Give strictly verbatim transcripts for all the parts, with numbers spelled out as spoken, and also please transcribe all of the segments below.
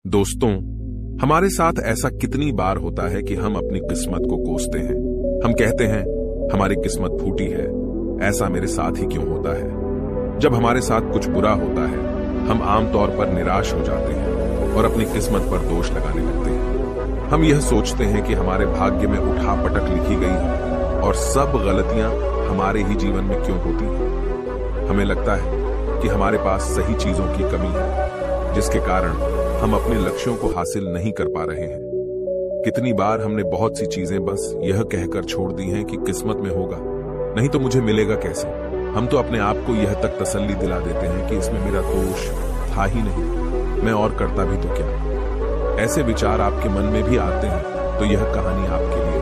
दोस्तों, हमारे साथ ऐसा कितनी बार होता है कि हम अपनी किस्मत को कोसते हैं। हम कहते हैं हमारी किस्मत फूटी है, ऐसा मेरे साथ ही क्यों होता है। जब हमारे साथ कुछ बुरा होता है हम आमतौर पर निराश हो जाते हैं और अपनी किस्मत पर दोष लगाने लगते हैं। हम यह सोचते हैं कि हमारे भाग्य में उठापटक लिखी गई है और सब गलतियां हमारे ही जीवन में क्यों होती हैं। हमें लगता है कि हमारे पास सही चीजों की कमी है, जिसके कारण हम अपने लक्ष्यों को हासिल नहीं कर पा रहे हैं। कितनी बार हमने बहुत सी चीजें बस यह कहकर छोड़ दी हैं कि किस्मत में होगा, नहीं तो मुझे मिलेगा कैसे। हम तो अपने आप को यह तक तसल्ली दिला देते हैं कि इसमें मेरा दोष था ही नहीं, मैं और करता भी तो क्या। ऐसे विचार आपके मन में भी आते हैं तो यह कहानी आपके लिए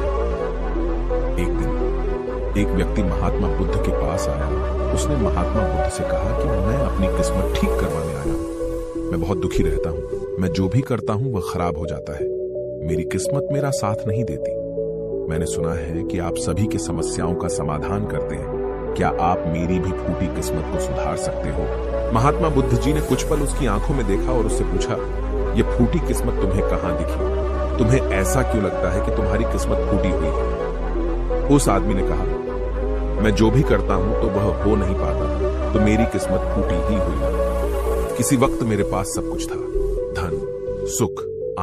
है। एक दिन एक व्यक्ति महात्मा बुद्ध के पास आया। उसने महात्मा बुद्ध से कहा कि मैं अपनी किस्मत ठीक करवाने आया हूं। मैं बहुत दुखी रहता हूं, मैं जो भी करता हूं वह खराब हो जाता है, मेरी किस्मत मेरा साथ नहीं देती। मैंने सुना है कि आप सभी की समस्याओं का समाधान करते हैं, क्या आप मेरी भी फूटी किस्मत को सुधार सकते हो। महात्मा बुद्ध जी ने कुछ पल उसकी आंखों में देखा और उससे पूछा, यह फूटी किस्मत तुम्हें कहां दिखी? तुम्हें ऐसा क्यों लगता है कि तुम्हारी किस्मत फूटी हुई है? उस आदमी ने कहा, मैं जो भी करता हूं तो वह हो नहीं पाता, तो मेरी किस्मत फूटी ही हुई है। किसी वक्त मेरे पास सब कुछ था, धन, सुख,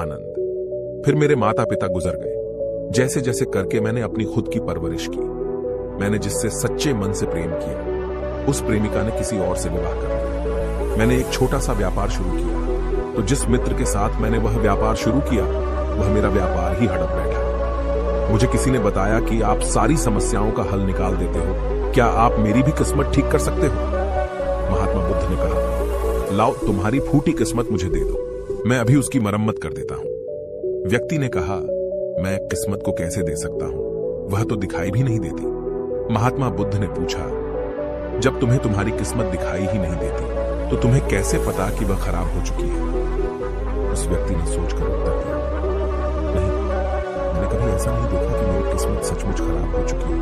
आनंद। फिर मेरे माता पिता गुजर गए। जैसे जैसे करके मैंने अपनी खुद की परवरिश की। मैंने जिससे सच्चे मन से प्रेम किया, उस प्रेमिका ने किसी और से विवाह कर लिया। मैंने एक छोटा सा व्यापार शुरू किया, तो जिस मित्र के साथ मैंने वह व्यापार शुरू किया वह मेरा व्यापार ही हड़प बैठा। मुझे किसी ने बताया कि आप सारी समस्याओं का हल निकाल देते हो, क्या आप मेरी भी किस्मत ठीक कर सकते हो? महात्मा बुद्ध ने कहा, लाओ तुम्हारी फूटी किस्मत मुझे दे दो, मैं अभी उसकी मरम्मत कर देता हूं। व्यक्ति ने कहा, मैं किस्मत को कैसे दे सकता हूं, वह तो दिखाई भी नहीं देती। महात्मा बुद्ध ने पूछा, जब तुम्हें तुम्हारी किस्मत दिखाई ही नहीं देती तो तुम्हें कैसे पता कि वह खराब हो चुकी है? उस व्यक्ति ने सोचकर उत्तर दिया, नहीं, मैंने कभी ऐसा नहीं देखा कि मेरी किस्मत सचमुच खराब हो चुकी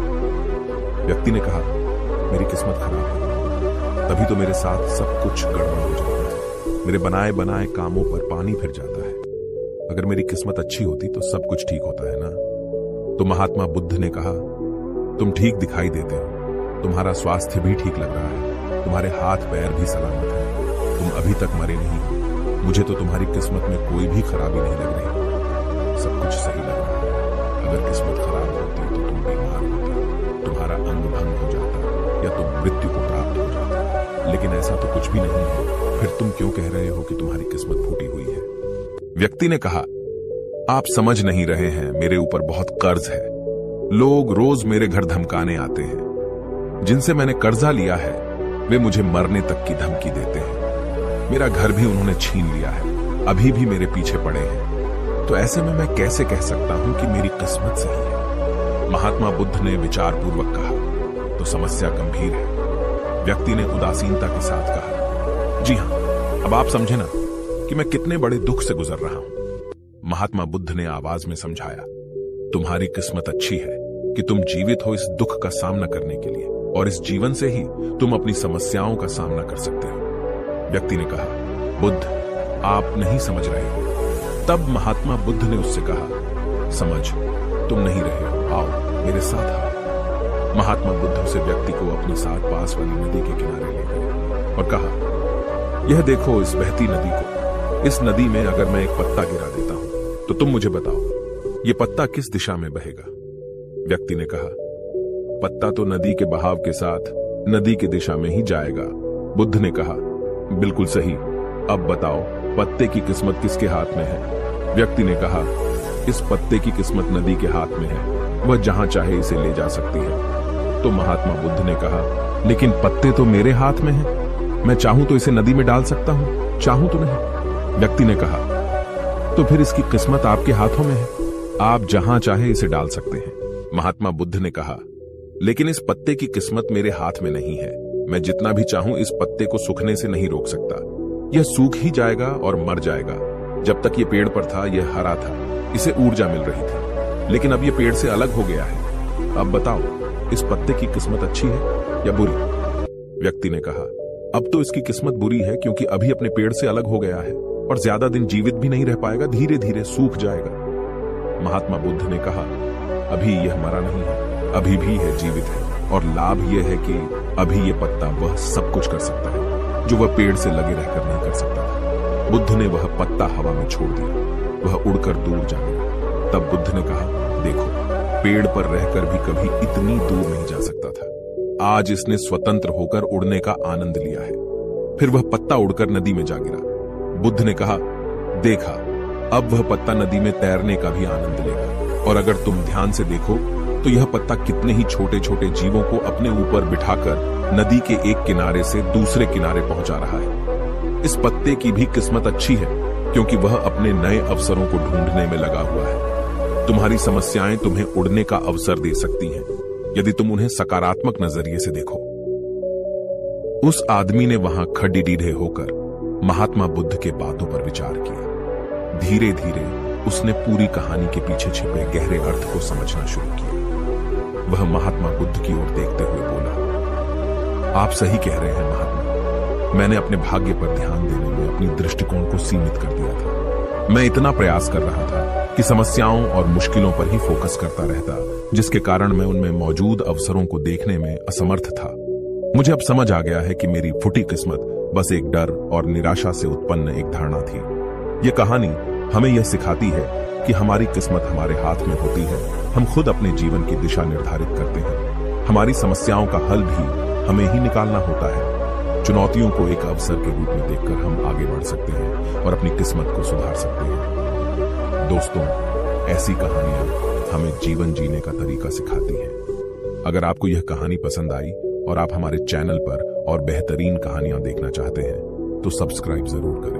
है। व्यक्ति ने कहा, मेरी किस्मत खराब है, तभी तो मेरे साथ सब कुछ गड़बड़ हो जाता है। मेरे बनाए बनाए कामों पर पानी फिर जाता है। अगर मेरी किस्मत अच्छी होती तो सब कुछ ठीक होता है ना। तो महात्मा बुद्ध ने कहा, तुम ठीक दिखाई देते हो, तुम्हारा स्वास्थ्य भी ठीक लग रहा है, तुम्हारे हाथ पैर भी सलामत है, तुम अभी तक मरे नहीं हो। मुझे तो तुम्हारी किस्मत में कोई भी खराबी नहीं लग रही, सब कुछ सही लग रहा है। अगर किस्मत खराब होती तो तुम बीमार होते, तुम्हारा अंग भंग हो जाता या तुम मृत्यु को प्राप्त हो जाता, लेकिन ऐसा तो कुछ भी नहीं है। फिर तुम क्यों कह रहे हो कि तुम्हारी किस्मत फूटी हुई है? व्यक्ति ने कहा, आप समझ नहीं रहे हैं, मेरे ऊपर बहुत कर्ज है। लोग रोज मेरे घर धमकाने आते हैं। जिनसे मैंने कर्जा लिया है वे मुझे मरने तक की धमकी देते हैं। मेरा घर भी उन्होंने छीन लिया है, अभी भी मेरे पीछे पड़े हैं। तो ऐसे में मैं कैसे कह सकता हूं कि मेरी किस्मत सही है? महात्मा बुद्ध ने विचारपूर्वक कहा, तो समस्या गंभीर है। व्यक्ति ने उदासीनता के साथ कहा, जी हां, अब आप समझे ना कि मैं कितने बड़े दुख से गुजर रहा हूं। महात्मा बुद्ध ने आवाज में समझाया, तुम्हारी किस्मत अच्छी है कि तुम जीवित हो इस दुख का सामना करने के लिए, और इस जीवन से ही तुम अपनी समस्याओं का सामना कर सकते हो। व्यक्ति ने कहा, बुद्ध आप नहीं समझ रहे हो। तब महात्मा बुद्ध ने उससे कहा, समझ तुम नहीं रहे हो, आओ मेरे साथ आओ। महात्मा बुद्ध उसे व्यक्ति को अपने साथ पास वाली नदी के किनारे ले गए और कहा, यह देखो इस बहती नदी को। इस नदी में अगर मैं एक पत्ता गिरा देता हूं तो तुम मुझे बताओ, यह पत्ता किस दिशा में बहेगा? व्यक्ति ने कहा, पत्ता तो नदी के बहाव के साथ नदी की दिशा में ही जाएगा। बुद्ध ने कहा, बिल्कुल सही, अब बताओ पत्ते की किस्मत किसके हाथ में है? व्यक्ति ने कहा, इस पत्ते की किस्मत नदी के हाथ में है, वह जहां चाहे इसे ले जा सकती है। तो महात्मा बुद्ध ने कहा, लेकिन पत्ते तो मेरे हाथ में हैं, मैं चाहूं तो इसे नदी में डाल सकता हूं, चाहूं तो नहीं। व्यक्ति ने कहा, तो फिर इसकी किस्मत आपके हाथों में है, आप जहां चाहे इसे डाल सकते हैं। महात्मा बुद्ध ने कहा, लेकिन इस पत्ते की किस्मत मेरे हाथ में नहीं है, मैं जितना भी चाहूं इस पत्ते को सूखने से नहीं रोक सकता। यह सूख ही जाएगा और मर जाएगा। जब तक ये पेड़ पर था यह हरा था, इसे ऊर्जा मिल रही थी, लेकिन अब यह पेड़ से अलग हो गया है। अब बताओ इस पत्ते की किस्मत अच्छी है या बुरी? व्यक्ति ने कहा, अब तो इसकी किस्मत बुरी है क्योंकि अभी अपने पेड़ से अलग हो गया है और ज्यादा दिन जीवित भी नहीं रह पाएगा, धीरे धीरे सूख जाएगा। महात्मा बुद्ध ने कहा, अभी यह मरा नहीं है, अभी भी है, जीवित है, और लाभ यह है कि अभी यह पत्ता वह सब कुछ कर सकता है जो वह पेड़ से लगे रहकर नहीं कर सकता था। बुद्ध ने वह पत्ता हवा में छोड़ दिया, वह उड़कर दूर जाने लगा। तब बुद्ध ने कहा, देखो, पेड़ पर रहकर भी कभी इतनी दूर नहीं जा सकता था। आज इसने स्वतंत्र होकर उड़ने का आनंद लिया है। फिर वह पत्ता उड़कर नदी में जा गिरा। बुद्ध ने कहा, देखा, अब वह पत्ता नदी में तैरने का भी आनंद लेगा। और अगर तुम ध्यान से देखो तो यह पत्ता कितने ही छोटे छोटे जीवों को अपने ऊपर बिठाकर नदी के एक किनारे से दूसरे किनारे पहुंचा रहा है। इस पत्ते की भी किस्मत अच्छी है, क्योंकि वह अपने नए अवसरों को ढूंढने में लगा हुआ है। तुम्हारी समस्याएं तुम्हें उड़ने का अवसर दे सकती हैं, यदि तुम उन्हें सकारात्मक नजरिए से देखो। उस आदमी ने वहां खड़ीडीढ़े होकर महात्मा बुद्ध के बातों पर विचार किया। धीरे धीरे उसने पूरी कहानी के पीछे छिपे गहरे अर्थ को समझना शुरू किया। वह महात्मा बुद्ध की ओर देखते हुए बोला, आप सही कह रहे हैं महात्मा, मैंने अपने भाग्य पर ध्यान देने में अपनी दृष्टिकोण को सीमित कर दिया था। मैं इतना प्रयास कर रहा था कि समस्याओं और मुश्किलों पर ही फोकस करता रहता, जिसके कारण मैं उनमें मौजूद अवसरों को देखने में असमर्थ था। मुझे अब समझ आ गया है कि मेरी फूटी किस्मत बस एक डर और निराशा से उत्पन्न एक धारणा थी। यह कहानी हमें यह सिखाती है कि हमारी किस्मत हमारे हाथ में होती है। हम खुद अपने जीवन की दिशा निर्धारित करते हैं। हमारी समस्याओं का हल भी हमें ही निकालना होता है। चुनौतियों को एक अवसर के रूप में देखकर हम आगे बढ़ सकते हैं और अपनी किस्मत को सुधार सकते हैं। दोस्तों, ऐसी कहानियां हमें जीवन जीने का तरीका सिखाती हैं। अगर आपको यह कहानी पसंद आई और आप हमारे चैनल पर और बेहतरीन कहानियां देखना चाहते हैं तो सब्सक्राइब जरूर करें।